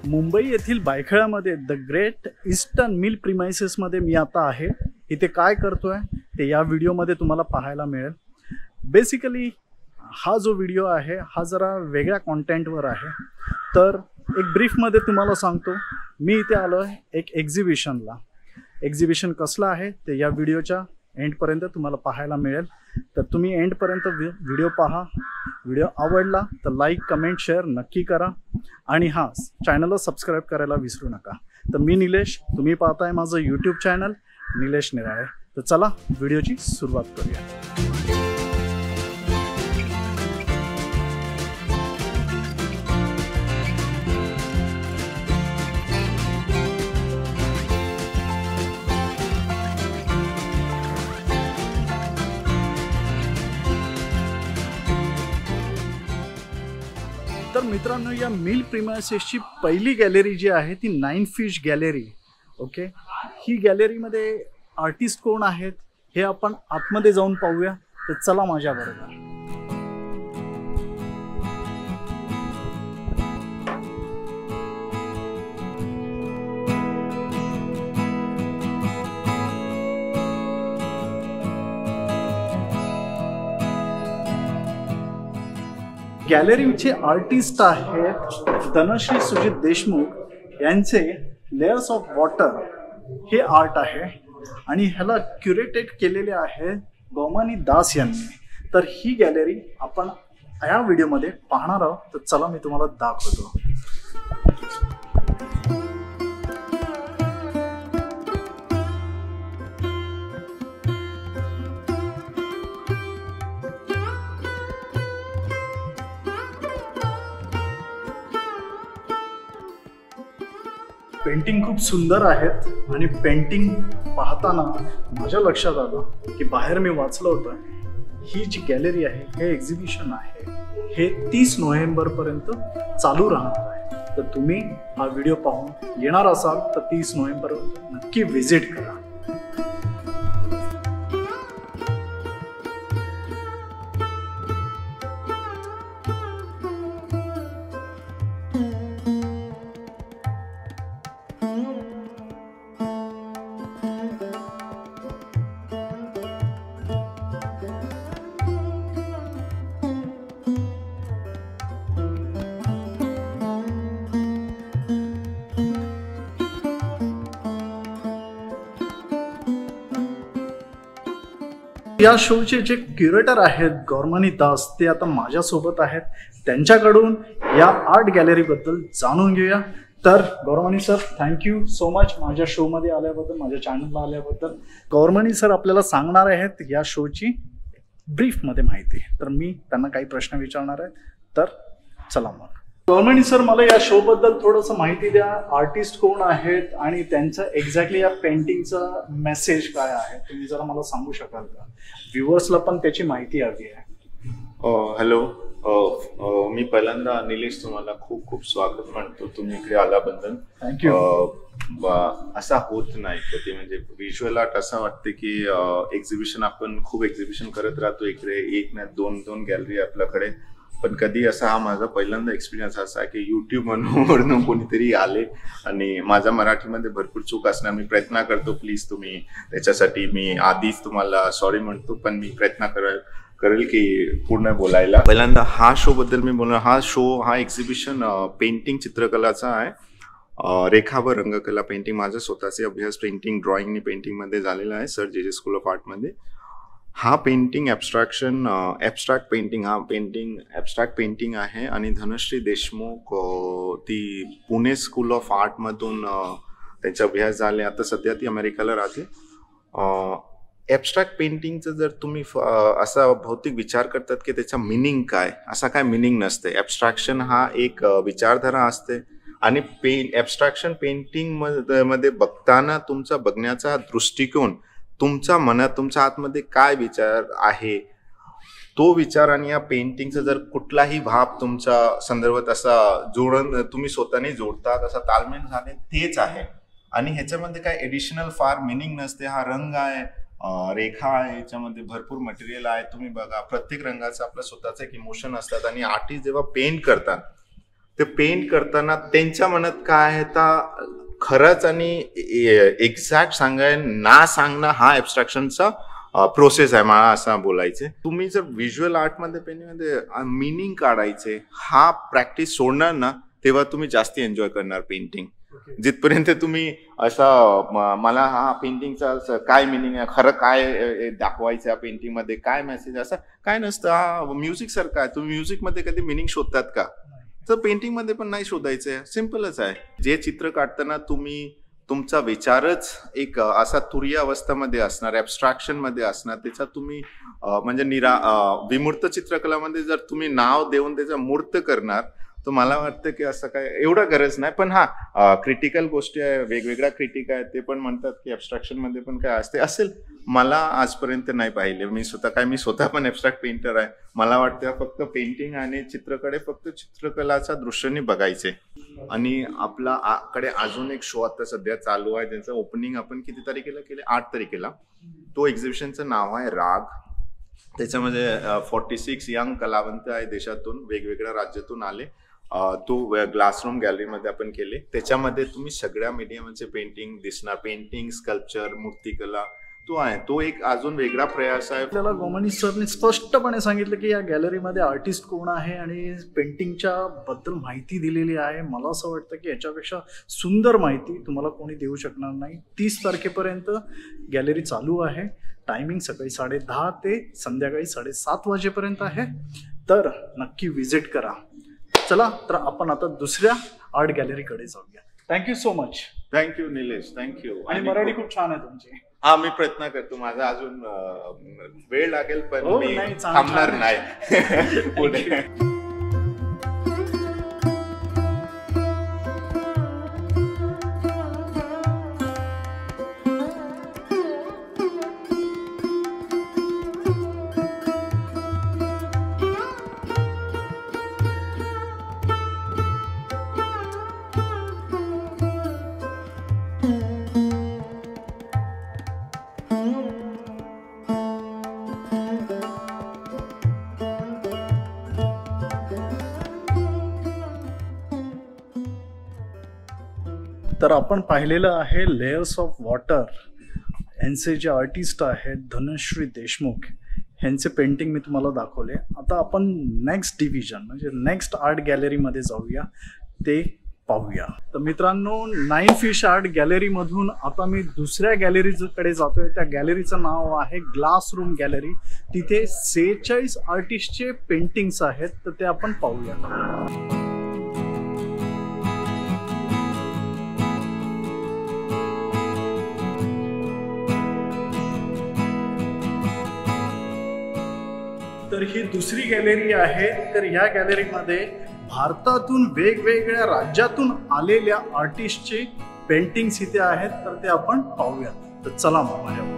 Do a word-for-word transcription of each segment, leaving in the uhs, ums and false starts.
मुंबई येथील बायखळ्यामध्ये the great eastern mill प्रिमाइसेसमध्ये मी आता आहे। इथे काय करतोय ते या व्हिडिओमध्ये तुम्हाला पाहायला मिळेल। बेसिकली हा जो व्हिडिओ आहे हा जरा वेगळ्या कंटेंटवर आहे। तर एक ब्रीफमध्ये तुम्हाला सांगतो, मी इथे आलो आहे एक एक्झिबिशनला। एक्झिबिशन कसलं आहे ते या व्हिडिओच्या एंडपर्यंत तुम्हाला पाहायला मिळेल। तर तुम्ही एंडपर्यंत व्हिडिओ पहा। व्हिडिओ आवडला तर लाईक कमेंट शेअर नक्की करा आणि हां, चॅनलला सबस्क्राईब करायला विसरू नका। तर मी निलेश, तुम्ही पाहताय माझं यूट्यूब चॅनल निलेश निराळे। तर चला व्हिडिओची सुरुवात करूया। तर मित्रांनो, या मिल प्रिमाइसेसची पहिली गॅलरी जी आहे ती नाइन फिश गॅलरी। ओके, ही गॅलरीमध्ये आर्टिस्ट कोण आहेत हे आपण आतमध्ये जाऊन पाहूया। तर चला माझ्याबरोबर। गॅलरीचे आर्टिस्ट आहेत धनश्री सुजित देशमुख यांचे लेयर्स ऑफ वॉटर हे आर्ट आहे आणि ह्याला क्युरेटेड केलेले आहे गौमानी दास यांनी। तर ही गॅलरी आपण या व्हिडिओमध्ये पाहणार आहोत। तर चला मी तुम्हाला दाखवतो। पेंटिंग खूप सुंदर आहेत आणि पेंटिंग पाहताना माझ्या लक्षात आलं की बाहेर मी वाचलं होतं, ही जी गॅलरी आहे हे एक्झिबिशन आहे हे तीस नोव्हेंबर पर्यंत चालू राहणार आहे। तर तुम्ही हा व्हिडिओ पाहून येणार असाल तर तीस नोव्हेंबर नक्की व्हिजिट करा। या शोचे जे क्युरेटर आहेत गौरमणी दास, ते आता माझ्यासोबत आहेत। त्यांच्याकडून या आर्ट गॅलरी बद्दल जाणून घेऊया। तर Gaurmani sir, thank you so much माझ्या शो मध्ये आल्याबद्दल, माझ्या चॅनलला आल्याबद्दल। गौरमणी सर आपल्याला सांगणार आहेत या शोची ब्रीफ मध्ये माहिती। तर मी त्यांना काही प्रश्न विचारणार आहे। तर चला मग गौरमणी सर, मला या शो बद्दल थोडंसं माहिती द्या। आर्टिस्ट कोण आहेत आणि त्यांचं एक्झॅक्टली या पेंटिंगचा मेसेज काय आहे, तुम्ही जरा मला सांगू शकाल का? व्ह्युअर्सला पण त्याची माहिती हवी आहे। हॅलो, मी पहिल्यांदा निलेश तुम्हाला खूप खूप स्वागत म्हणतो, तुम्ही इकडे आल्याबद्दल। थँक्यू। असा होत नाही कधी, म्हणजे व्हिज्युअल आर्ट असं वाटते की एक्झिबिशन आपण खूप एक्झिबिशन करत राहतो इकडे, एक ना दोन दोन गॅलरी आपल्याकडे, पण कधी असा हा माझा पहिल्यांदा एक्सपिरियन्स असा आहे की युट्यूब म्हणून कोणीतरी आले आणि माझा मराठीमध्ये भरपूर चूक असणार, मी प्रयत्न करतो, प्लीज तुम्ही त्याच्यासाठी मी आधीच तुम्हाला सॉरी म्हणतो, पण मी प्रयत्न करेल करेल की पूर्ण बोलायला। पहिल्यांदा हा शो बद्दल मी बोलणार। हा शो हा एक्झिबिशन पेंटिंग चित्रकलाचा आहे, रेखा व रंगकला पेंटिंग। माझा स्वतःचे अभ्यास पेंटिंग ड्रॉइंग आणि पेंटिंग मध्ये झालेला आहे सर जे जे स्कूल ऑफ आर्ट मध्ये। हा पेंटिंग ॲब्स्ट्रॅक्शन ॲब्स्ट्रॅक्ट पेंटिंग हा पेंटिंग ॲब्स्ट्रॅक्ट पेंटिंग आहे आणि धनश्री देशमुख ती पुणे स्कूल ऑफ आर्टमधून त्यांचा अभ्यास झाले। आता सध्या ती अमेरिकेला राहते। ॲब्स्ट्रॅक्ट पेंटिंगचं जर तुम्ही असा भौतिक विचार करतात की त्याचा मिनिंग काय, असा काय मिनिंग नसते। ॲब्स्ट्रॅक्शन हा एक विचारधारा असते आणि पेंट ॲब्स्ट्रॅक्शन पेंटिंग मध्ये बघताना तुमचा बघण्याचा दृष्टिकोन, तुमच्या मनात तुमच्या आतमध्ये काय विचार आहे तो विचार आणि या पेंटिंगचा जर कुठलाही भाव तुमच्या संदर्भात असा जोडून तुम्ही स्वतःने जोडतात, असा तालमेल झाले, तेच आहे। आणि ह्याच्यामध्ये काय एडिशनल फार मिनिंग नसते। हा रंग आहे, रेखा आहे, याच्यामध्ये भरपूर मटेरियल आहे। तुम्ही बघा प्रत्येक रंगाचं आपलं स्वतःचं एक इमोशन असतात आणि आर्टिस्ट जेव्हा पेंट करतात ते पेंट करताना त्यांच्या मनात काय आहे तर खरंच आणि एक्झॅक्ट सांगाय ना सांगणं हा ऍब्स्ट्रॅक्शनचा प्रोसेस आहे मला असं बोलायचे. तुम्ही जर व्हिज्युअल आर्टमध्ये पेंटिंगमध्ये मिनिंग काढायचे हा प्रॅक्टिस सोडणार ना तेव्हा तुम्ही जास्ती एन्जॉय करणार पेंटिंग. जिथपर्यंत तुम्ही असं मला हा पेंटिंगचा काय मिनिंग आहे, खरं काय दाखवायचं या पेंटिंगमध्ये, काय मेसेज, असं काय नसतं. हा म्युझिक सारखं आहे. तुम्ही म्युझिकमध्ये कधी मिनिंग शोधतात का? तर पेंटिंग मध्ये पण नाही शोधायचंय. सिम्पलच आहे. जे चित्र काढताना तुम्ही तुमचा विचारच एक असा तुरीय अवस्थेमध्ये असणार, ऍब्स्ट्रॅक्शन मध्ये असणार. त्याचा तुम्ही म्हणजे निरा विमूर्त चित्रकलामध्ये जर तुम्ही नाव देऊन त्याचा मूर्त करणार तर मला वाटतं की असं काय एवढं गरज नाही. पण हा क्रिटिकल गोष्टी आहे, वेगवेगळ्या क्रिटिक आहे, ते पण म्हणतात की ऍब्स्ट्रॅक्शन मध्ये पण काय असते असेल. मला आजपर्यंत नाही पाहिले. मी स्वतः काय मी स्वतः पण ऍब्स्ट्रॅक्ट पेंटर आहे. मला वाटतं फक्त पेंटिंग आणि चित्रकडे फक्त चित्रकलाच्या दृष्टीने बघायचे. आणि आपला कडे अजून एक शो आता सध्या चालू आहे ज्याचं ओपनिंग आपण किती तारखेला केले, आठ तारखेला. तो एक्झिबिशनचं नाव आहे राग. त्याच्यामध्ये फोर्टी सिक्स यंग कलावंत आहे देशातून, वेगवेगळ्या राज्यातून आले. तो ग्लासरूम गॅलरीमध्ये आपण केले. त्याच्यामध्ये तुम्ही सगळ्या मीडियमचे पेंटिंग दिसणार. पेंटिंग, स्कल्पचर, मूर्तिकला तो आहे. तो एक अजून वेगळा प्रयास आहे. आपल्याला गोमानी सरने स्पष्टपणे सांगितलं की या गॅलरीमध्ये आर्टिस्ट कोण आहे आणि पेंटिंगच्या बद्दल माहिती दिलेली आहे. मला असं वाटतं की याच्यापेक्षा सुंदर माहिती तुम्हाला कोणी देऊ शकणार नाही. तीस तारखेपर्यंत गॅलरी चालू आहे. टायमिंग सकाळी साडे दहा ते संध्याकाळी साडेसात वाजेपर्यंत आहे. तर नक्की व्हिजिट करा. चला तर आपण आता दुसऱ्या आर्ट गॅलरीकडे जाऊया. Thank you so much. Thank you Nilesh, thank you. आणि मराठी खूप छान आहे तुमची. हा, मी प्रयत्न करतो. माझा अजून वेळ लागेल पण मी थांबणार नाही पुढे. तर आपण पाहिलेलं आहे लेयर्स ऑफ वॉटर. यांचे जे आर्टिस्ट आहेत धनश्री देशमुख, ह्यांचे पेंटिंग मी तुम्हाला दाखवले. आता आपण नेक्स्ट डिव्हिजन म्हणजे नेक्स्ट आर्ट गॅलरीमध्ये जाऊया, ते पाहूया. तर मित्रांनो, नाईन फिश आर्ट गॅलरीमधून आता मी दुसऱ्या गॅलरीकडे जातोय. त्या गॅलरीचं नाव आहे ग्लास रूम गॅलरी. तिथे सेहेचाळीस आर्टिस्टचे पेंटिंग्स आहेत, तर ते आपण पाहूया. तर ही दुसरी गॅलरी आहे. तर या गॅलरीमध्ये भारतातून वेगवेगळ्या राज्यातून आलेल्या आर्टिस्टचे पेंटिंग्स इथे आहेत, तर ते आपण पाहूया. तर चला मग माझ्या.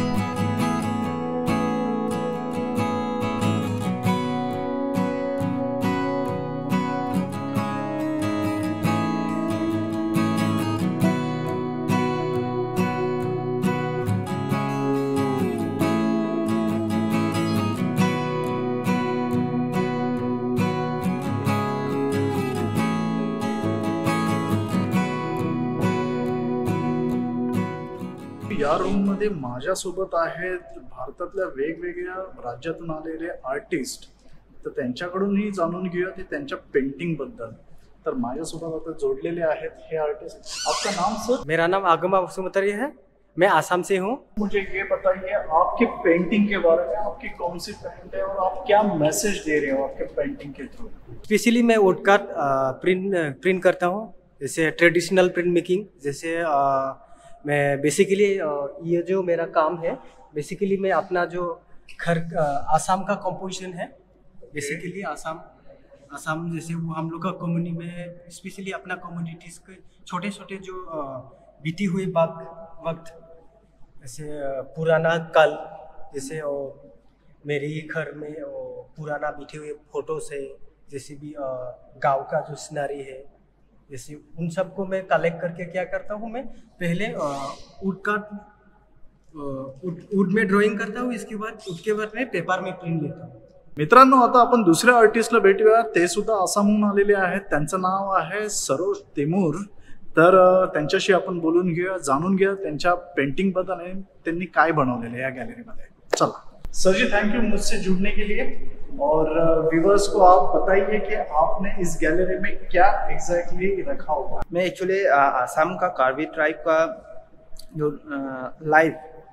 या रूम मध्ये माझ्यासोबत आहेत भारतातल्या वेगवेगळ्या राज्यातून आलेले आर्टिस्ट. तर त्यांच्याकडूनही जाणून घेऊया ते त्यांच्या पेंटिंग बद्दल. तर माझ्यासोबत आता जोडलेले आहेत हे आर्टिस्ट. आपका नाम सर? मेरा नाम आगमा वसुमतरी है. मैं आसाम से हूँ. मुझे ये बताइए आपके पेंटिंग के बारे में, आपकी कौन सी पेंट है और आप क्या मैसेज दे रहे हो आपके पेंटिंग के थ्रू? स्पेशली मैं वुडकार्ट प्रिंट प्रिंट करता हूँ, जैसे ट्रेडिशनल प्रिंट मेकिंग. जैसे आ, मैं बेसिकली ये जो मेरा काम है, बेसिकली मैं अपना जो घर आसाम का कंपोजिशन है, बेसिकली आसाम आसाम जैसे वो हम लोग का कम्युनिटी में स्पेशली अपना कम्युनिटीज के छोटे छोटे जो बीती हुई वक्त वक्त जैसे पुराना काल, जैसे मेरे घर में पुराना बीते हुए फोटोज है, जैसे भी गांव का जो सीनरी है, जैसे उन सबको मैं कलेक्ट करके क्या करता हूँ, मैं पहले वुड का वुड में ड्राइंग करता हूँ. इसके बाद उसके बाद मैं पेपर में प्रिंट लेता हूँ. मित्रांनो, आता आपण दुसऱ्या आर्टिस्टला भेटूया. ते सुद्धा आसामहून आलेले आहेत. त्यांचं नाव आहे सरोज तेमूर. तर त्यांच्याशी आपण बोलून घेऊया, जाणून घेऊया त्यांच्या पेंटिंग बद्दल आणि त्यांनी काय बनवलेलं आहे या गॅलरीमध्ये. चला सर जी, थैंक यू मुझसे जुड़ने के लिए. और व्यूअर्स को आप बताइए कि आपने इस गैलरी में क्या एग्जैक्टली रखा हुआ है. मैं एक्चुअली आसाम का कार्बी ट्राइब का जो लाइव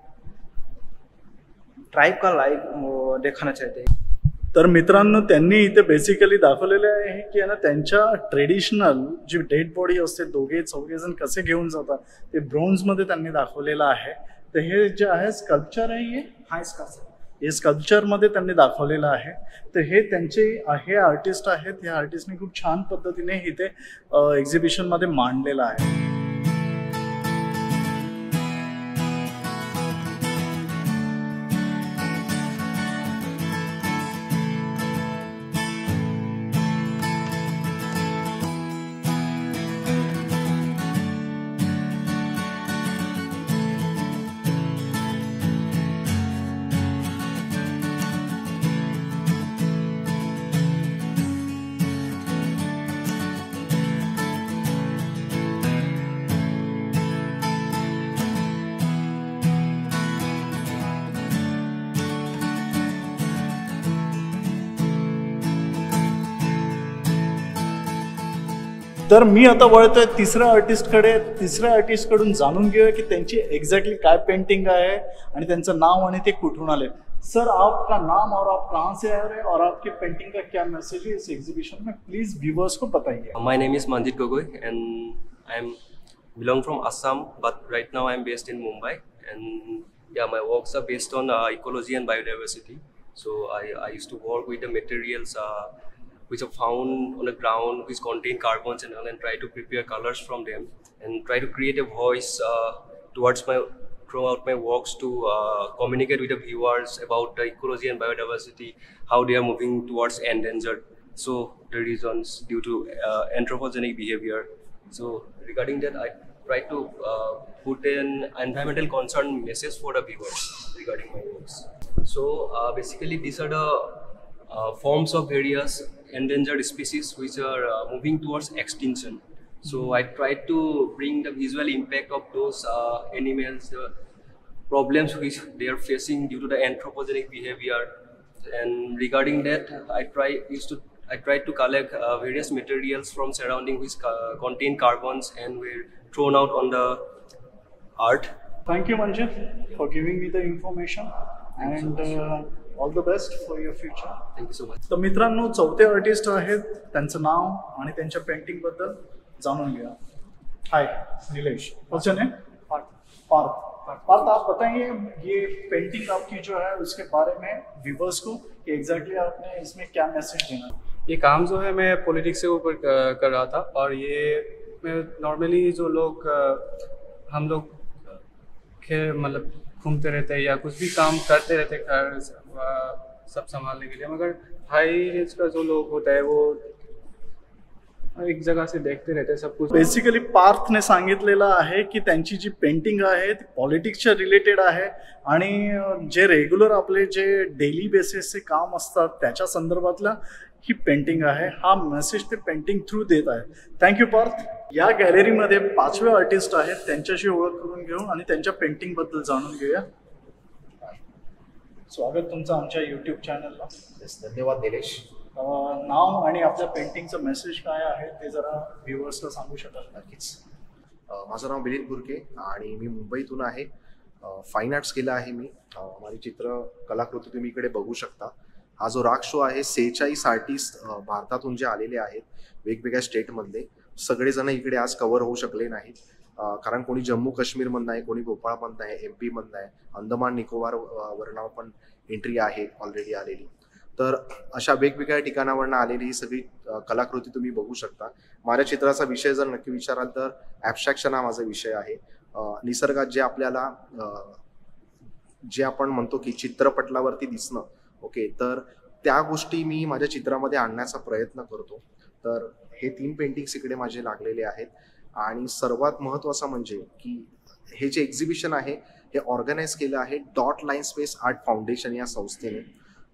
ट्राइब का लाइव वो दिखाना चाहते हैं. तर मित्रांनो, त्यांनी इथे बेसिकली दाखवलेले आहे की ना त्यांच्या ट्रेडिशनल जी डेड बॉडी असते, दोघे चौघे जण कसे घेऊन जातात ते ब्रॉन्झ मध्ये त्यांनी दाखवलेलं आहे. तर हे जे आहे स्कल्पचर आहे, हे हाय स्कल्पचर हे स्कल्पचर मध्ये त्यांनी दाखवलेलं आहे. तर हे त्यांचे हे आर्टिस्ट आहेत. ह्या आर्टिस्टने खूप छान पद्धतीने इथे एक्झिबिशन मध्ये मांडलेलं आहे. तर मी आता वळतोय तिसऱ्या आर्टिस्टकडे. तिसऱ्या आर्टिस्टकडून जाणून घेऊया की त्यांची एक्झॅक्टली काय पेंटिंग आहे आणि त्यांचं नाव आणि ते कुठून आले. सर, आपका नाम और आप कहाँ से आ रहे हैं और आपकी पेंटिंग का क्या मैसेज है इस एग्जीबिशन में, प्लीज व्यूअर्स को बताइए. My name is Manjit Gogoi and I am belong from Assam, but right now I am based in Mumbai. And yeah, my works are based on uh, ecology and biodiversity. So I, I used to work with the materials uh, which are found on the ground, which contain carbons and all, and try to prepare colors from them and try to create a voice uh, towards my throughout my works to uh, communicate with the viewers about the ecology and biodiversity, how they are moving towards endangered. So the reasons due to uh, anthropogenic behavior. So regarding that, I try to uh, put an environmental concern message for the viewers regarding my works. So uh, basically, these are the uh, forms of various endangered species which are uh, moving towards extinction. So I tried to bring the visual impact of those uh, animals, the problems which they are facing due to the anthropogenic behavior. And regarding that, I try used to I tried to collect uh, various materials from surrounding which uh, contain carbons and were thrown out on the art. Thank you, Manjit, for giving me the information and uh, all the best for your future. Thank you so much. तर मित्रांनो, चौथे artist आहेत. त्यांचं नाव आणि त्यांच्या painting बद्दल जाणून घ्या. Hi Nilesh, what's your name? Parth. Parth, आप बताइए ये पेंटिंग आपकी जो है उसके बारे में व्यूअर्स को कि एग्जैक्टली आपने इसमें क्या मैसेज देना है. ये काम जो है मैं पॉलिटिक्स के ऊपर कर रहा था. और ये मैं नॉर्मली जो लोग हम लोग के मतलब घूमते रहते हैं या कुछ भी काम करते रहते घर सब संभालने के लिए, मगर हाई एज का जो लोग होता है वो एक जगह से देखते रहते हैं सब कुछ. बेसिकली पार्थने सांगितलेलं आहे की त्यांची जी पेंटिंग आहे ती पॉलिटिक्सच्या रिलेटेड आहे आणि जे रेग्युलर आपले जे डेली बेसिसचे काम असतात त्याच्या संदर्भातला ही पेंटिंग आहे. हा मेसेज ते पेंटिंग थ्रू देत आहे. थँक्यू पार्थ. या गॅलरीमध्ये पाचवे आर्टिस्ट आहेत. त्यांच्याशी ओळख करून घेऊ आणि त्यांच्या पेंटिंग बद्दल जाणून घेऊया. स्वागत तुमचं आमच्या यूट्यूब चॅनलला. धन्यवाद निलेश. नाव आणि आपल्या पेंटिंगचं मेसेज काय आहे ते जरा व्ह्युअर्सला सांगू शकाल? नक्कीच. माझं नाव मिलिंद बुरके आणि मी मुंबईतून आहे. फाईन आर्ट्स केलं आहे मी. माझी चित्र कलाकृती तुम्ही इकडे बघू शकता. हा जो राग शो आहे, सेहेचाळीस आर्टिस्ट भारतातून जे आलेले आहेत वेगवेगळ्या स्टेटमधले, सगळेजण इकडे आज कव्हर होऊ शकले नाहीत. कारण कोणी जम्मू काश्मीरमधनं आहे, कोणी भोपाळमधनं आहे, एम पीमधनं आहे, अंदमान निकोबार वरनं पण एंट्री आहे ऑलरेडी आलेली. तर अशा वेगवेगळ्या ठिकाणावरनं आलेली ही सगळी कलाकृती तुम्ही बघू शकता. माझ्या चित्राचा विषय जर नक्की विचाराल तर ॲब्स्ट्रॅक्शन हा माझा विषय आहे. निसर्गात जे आपल्याला जे आपण म्हणतो की चित्रपटलावरती दिसणं, ओके, तर त्या गोष्टी मी माझ्या चित्रामध्ये आणण्याचा प्रयत्न करतो. तर हे तीन पेंटिंग्स इकडे माझे लागलेले आहेत. आणि सर्वात महत्त्वाचं म्हणजे की हे जे एक्झिबिशन आहे हे ऑर्गनाईज केलं आहे dot line space art foundation या संस्थेने.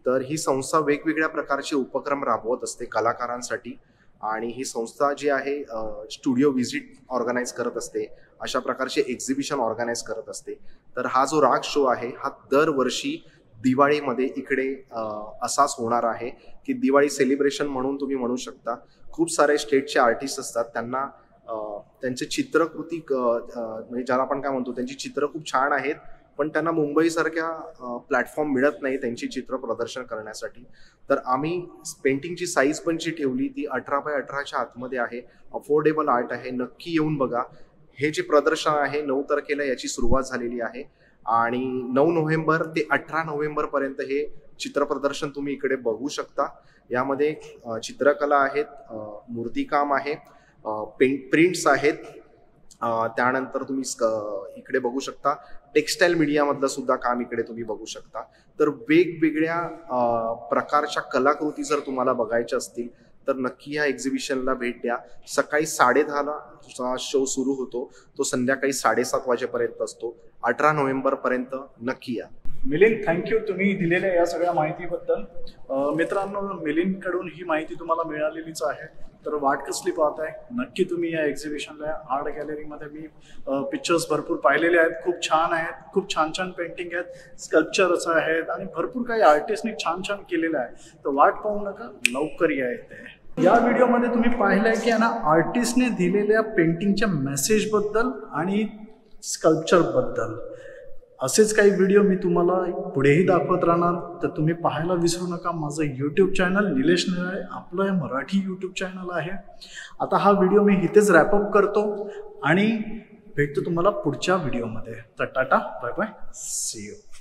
तर ही संस्था वेगवेगळ्या प्रकारचे उपक्रम राबवत असते कलाकारांसाठी आणि ही संस्था जी आहे स्टुडिओ व्हिजिट ऑर्गनाईज करत असते, अशा प्रकारचे एक्झिबिशन ऑर्गनाईज करत असते. तर हा जो राग शो आहे हा दरवर्षी दिवाळीमध्ये इकडे असाच होणार आहे की दिवाळी सेलिब्रेशन म्हणून तुम्ही म्हणू शकता. खूप सारे स्टेटचे आर्टिस्ट असतात, त्यांना त्यांचे चित्रकृती म्हणजे ज्याला आपण काय म्हणतो त्यांची चित्र खूप छान आहेत, पण त्यांना मुंबईसारख्या प्लॅटफॉर्म मिळत नाही त्यांची चित्र प्रदर्शन करण्यासाठी. तर आम्ही पेंटिंगची साईज पण जी ठेवली ती अठरा बाय अठराच्या आतमध्ये आहे. अफोर्डेबल आर्ट आहे, नक्की येऊन बघा. हे जे प्रदर्शन आहे नऊ तारखेला याची सुरुवात झालेली आहे आणि नऊ नोव्हेंबर ते अठरा नोव्हेंबर पर्यंत हे चित्र प्रदर्शन तुम्ही इकडे बघू शकता. यामध्ये चित्रकला आहेत, मूर्तिकाम आहे, पेंट प्रिंट्स आहेत, त्यानंतर तुम्ही इकडे बघू शकता टेक्स्टाईल मीडियामधलं सुद्धा काम इकडे तुम्ही बघू शकता. तर वेगवेगळ्या प्रकारच्या कलाकृती जर तुम्हाला बघायच्या असतील तर नक्की या एक्झिबिशनला भेट द्या. सकाळी साडेदहाला शो सुरू होतो, तो संध्याकाळी साडेसात वाजेपर्यंत असतो. अठरा नोव्हेंबर पर्यंत नक्की या. मिलिंद, थँक्यू तुम्ही दिलेल्या या सगळ्या माहितीबद्दल. मित्रांनो, मिलिंदकडून ही माहिती तुम्हाला मिळालेलीच आहे, तर वाट कसली पाहताय, नक्की तुम्ही या एक्झिबिशनला. आर्ट गॅलरीमध्ये मी पिक्चर्स भरपूर पाहिलेले आहेत, खूप छान आहेत, खूप छान छान पेंटिंग आहेत, स्कल्पचर्स आहेत आणि भरपूर काही आर्टिस्टनी छान छान केलेलं आहे. तर वाट पाहू नका, लवकर या इथे. या व्हिडिओमध्ये तुम्ही पाहिलंय की ना आर्टिस्टने दिलेल्या पेंटिंगच्या मेसेजबद्दल आणि स्कल्पचरबद्दल असेच काही व्हिडिओ मी तुम्हाला पुढेही दाखवत राहणार. तर तुम्ही पाहायला विसरू नका माझं यूट्यूब चॅनल निलेश निराळे, आपलं हे मराठी यूट्यूब चॅनल आहे. आता हा व्हिडिओ मी इथेच रॅपअप करतो आणि भेटतो तुम्हाला पुढच्या व्हिडिओमध्ये. तर tata, bye bye, see you.